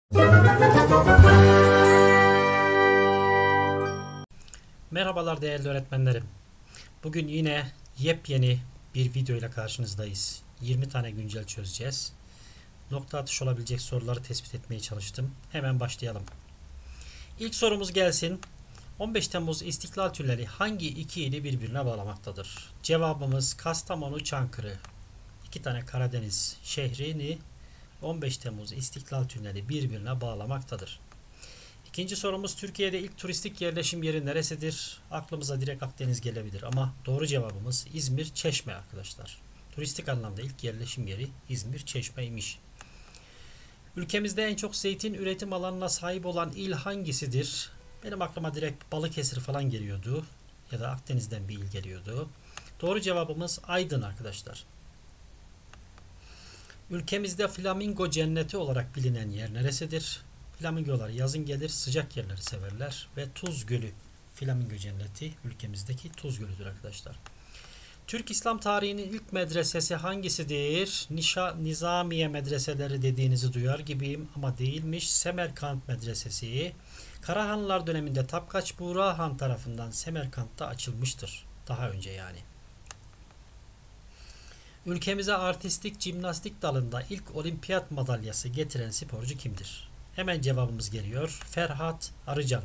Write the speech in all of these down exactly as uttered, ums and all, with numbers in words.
Merhabalar değerli öğretmenlerim. Bugün yine yepyeni bir video ile karşınızdayız. yirmi tane güncel çözeceğiz. Nokta atışı olabilecek soruları tespit etmeye çalıştım. Hemen başlayalım. İlk sorumuz gelsin. on beş Temmuz İstiklal Tüneli hangi iki ili birbirine bağlamaktadır? Cevabımız Kastamonu, Çankırı. İki tane Karadeniz şehrini on beş Temmuz İstiklal Tüneli birbirine bağlamaktadır. İkinci sorumuz, Türkiye'de ilk turistik yerleşim yeri neresidir? Aklımıza direkt Akdeniz gelebilir ama doğru cevabımız İzmir, Çeşme arkadaşlar. Turistik anlamda ilk yerleşim yeri İzmir, Çeşme'ymiş. Ülkemizde en çok zeytin üretim alanına sahip olan il hangisidir? Benim aklıma direkt Balıkesir falan geliyordu ya da Akdeniz'den bir il geliyordu. Doğru cevabımız Aydın arkadaşlar. Ülkemizde flamingo cenneti olarak bilinen yer neresidir? Flamingolar yazın gelir, sıcak yerleri severler ve Tuz Gölü, flamingo cenneti ülkemizdeki Tuz Gölü'dür arkadaşlar. Türk İslam tarihinin ilk medresesi hangisidir? Nişa, Nizamiye medreseleri dediğinizi duyar gibiyim ama değilmiş. Semerkant medresesi. Karahanlılar döneminde Tapkaç Buğra Han tarafından Semerkant'ta açılmıştır. Daha önce yani. Ülkemize artistik jimnastik dalında ilk olimpiyat madalyası getiren sporcu kimdir? Hemen cevabımız geliyor. Ferhat Arıcan.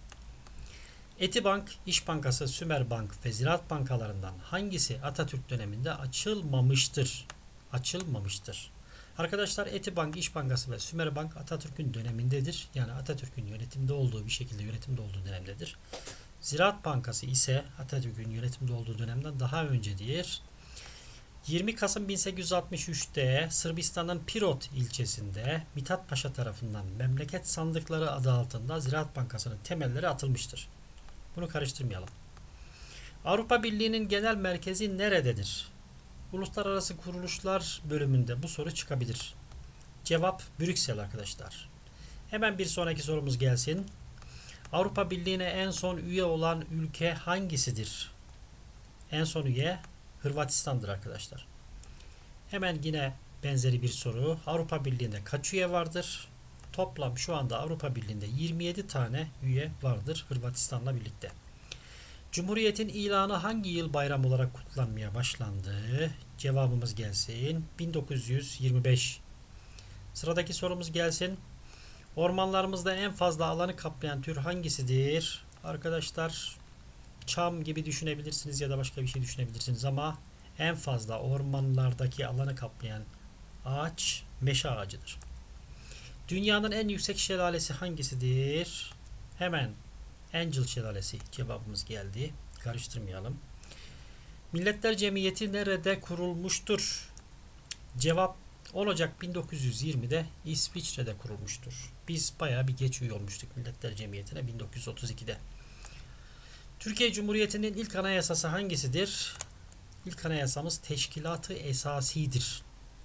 Etibank, İş Bankası, Sümerbank ve Ziraat bankalarından hangisi Atatürk döneminde açılmamıştır? Açılmamıştır. Arkadaşlar Etibank, İş Bankası ve Sümerbank Atatürk'ün dönemindedir. Yani Atatürk'ün yönetimde olduğu bir şekilde yönetimde olduğu dönemdedir. Ziraat Bankası ise Atatürk'ün yönetimde olduğu dönemden daha öncedir. yirmi Kasım bin sekiz yüz altmış üç'te Sırbistan'ın Pirot ilçesinde Mithat Paşa tarafından memleket sandıkları adı altında Ziraat Bankası'nın temelleri atılmıştır. Bunu karıştırmayalım. Avrupa Birliği'nin genel merkezi nerededir? Uluslararası kuruluşlar bölümünde bu soru çıkabilir. Cevap Brüksel arkadaşlar. Hemen bir sonraki sorumuz gelsin. Avrupa Birliği'ne en son üye olan ülke hangisidir? En son üye Hırvatistan'dır arkadaşlar. Hemen yine benzeri bir soru. Avrupa Birliği'nde kaç üye vardır? Toplam şu anda Avrupa Birliği'nde yirmi yedi tane üye vardır Hırvatistan'la birlikte. Cumhuriyetin ilanı hangi yıl bayram olarak kutlanmaya başlandı? Cevabımız gelsin. bin dokuz yüz yirmi beş. Sıradaki sorumuz gelsin. Ormanlarımızda en fazla alanı kaplayan tür hangisidir? Arkadaşlar çam gibi düşünebilirsiniz ya da başka bir şey düşünebilirsiniz ama en fazla ormanlardaki alanı kaplayan ağaç meşe ağacıdır. Dünyanın en yüksek şelalesi hangisidir? Hemen Angel Şelalesi cevabımız geldi. Karıştırmayalım. Milletler Cemiyeti nerede kurulmuştur? Cevap on Ocak bin dokuz yüz yirmi'de İsviçre'de kurulmuştur. Biz bayağı bir geç üye olmuştuk Milletler Cemiyeti'ne bin dokuz yüz otuz iki'de. Türkiye Cumhuriyeti'nin ilk anayasası hangisidir? İlk anayasamız Teşkilat-ı Esasi'dir.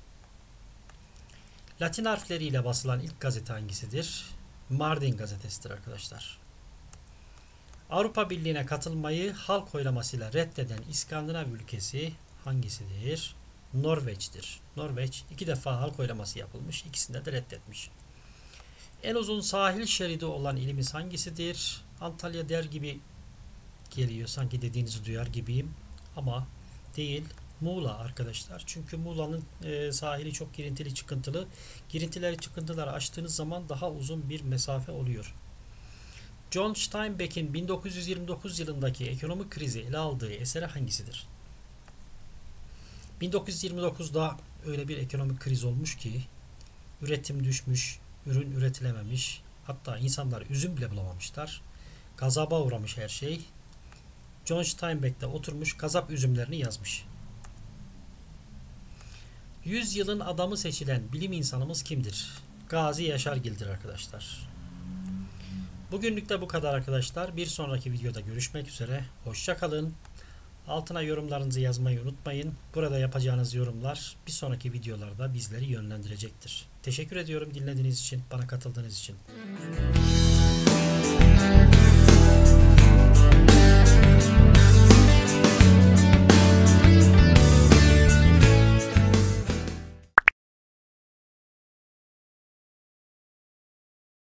Latin harfleriyle basılan ilk gazete hangisidir? Mardin gazetesidir arkadaşlar. Avrupa Birliği'ne katılmayı halk oylamasıyla reddeden İskandinav ülkesi hangisidir? Norveç'tir. Norveç iki defa halk oylaması yapılmış. İkisinde de reddetmiş. En uzun sahil şeridi olan ilimiz hangisidir? Antalya der gibi geliyor. Sanki dediğinizi duyar gibiyim. Ama değil. Muğla arkadaşlar. Çünkü Muğla'nın e, sahili çok girintili çıkıntılı. Girintileri çıkıntıları açtığınız zaman daha uzun bir mesafe oluyor. John Steinbeck'in bin dokuz yüz yirmi dokuz yılındaki ekonomik krizi ele aldığı eseri hangisidir? bin dokuz yüz yirmi dokuz'da öyle bir ekonomik kriz olmuş ki üretim düşmüş, ürün üretilememiş, hatta insanlar üzüm bile bulamamışlar. Gazaba uğramış her şey. John Steinbeck de oturmuş gazap üzümlerini yazmış. yüz yılın adamı seçilen bilim insanımız kimdir? Gazi Yaşargil'dir arkadaşlar. Bugünlük de bu kadar arkadaşlar. Bir sonraki videoda görüşmek üzere. Hoşça kalın. Altına yorumlarınızı yazmayı unutmayın. Burada yapacağınız yorumlar bir sonraki videolarda bizleri yönlendirecektir. Teşekkür ediyorum dinlediğiniz için, bana katıldığınız için.